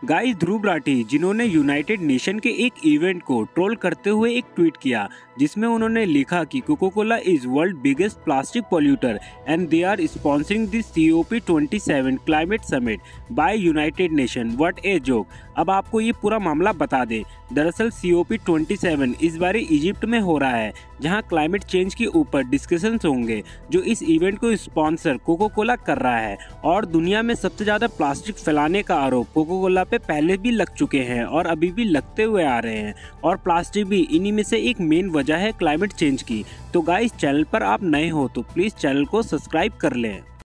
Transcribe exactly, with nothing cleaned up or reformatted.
Guys Dhruv Rathee जिन्होंने United nation के एक इवेंट को ट्रोल करते हुए एक ट्वीट किया जिसमें उन्होंने लिखा कि Coca Cola is world biggest plastic polluter and they are sponsoring this C O P twenty seven climate summit by United Nation. What a joke. अब आपको ये पूरा मामला बता दें। दरअसल C O P twenty seven इस बार इजिप्ट में हो रहा है जहां क्लाइमेट चेंज के ऊपर डिस्कशंस होंगे, जो इस इवेंट को स्पॉन्सर कोको कोला कर रहा है। और दुनिया में सबसे ज़्यादा प्लास्टिक फैलाने का आरोप कोको कोला पे पहले भी लग चुके हैं और अभी भी लगते हुए आ रहे हैं, और प्लास्टिक भी इन्हीं में से एक मेन वजह है क्लाइमेट चेंज की। तो गाइस, चैनल पर आप नए हो तो प्लीज़ चैनल को सब्सक्राइब कर लें।